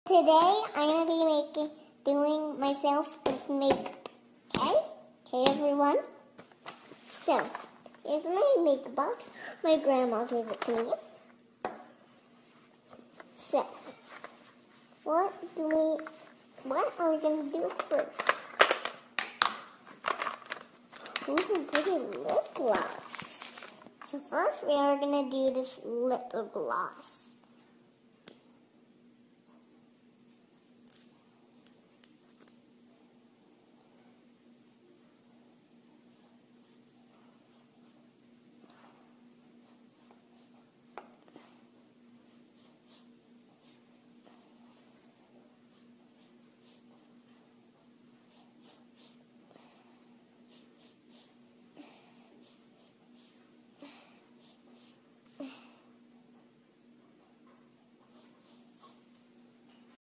Today I'm gonna be doing myself with makeup. Okay, everyone. So here's my makeup box. My grandma gave it to me. So what are we gonna do first? Pretty lip gloss. So first we are gonna do this lip gloss.